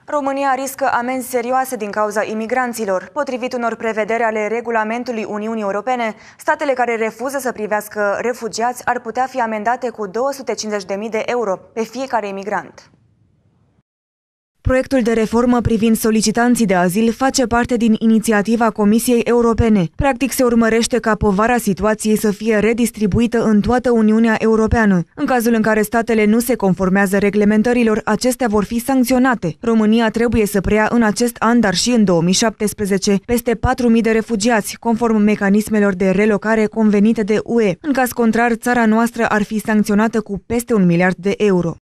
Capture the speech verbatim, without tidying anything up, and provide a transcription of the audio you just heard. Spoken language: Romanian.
România riscă amenzi serioase din cauza imigranților. Potrivit unor prevederi ale regulamentului Uniunii Europene, statele care refuză să privească refugiați ar putea fi amendate cu două sute cincizeci de mii de euro pe fiecare imigrant. Proiectul de reformă privind solicitanții de azil face parte din inițiativa Comisiei Europene. Practic se urmărește ca povara situației să fie redistribuită în toată Uniunea Europeană. În cazul în care statele nu se conformează reglementărilor, acestea vor fi sancționate. România trebuie să preia în acest an, dar și în două mii șaptesprezece, peste patru mii de refugiați, conform mecanismelor de relocare convenite de U E. În caz contrar, țara noastră ar fi sancționată cu peste un miliard de euro.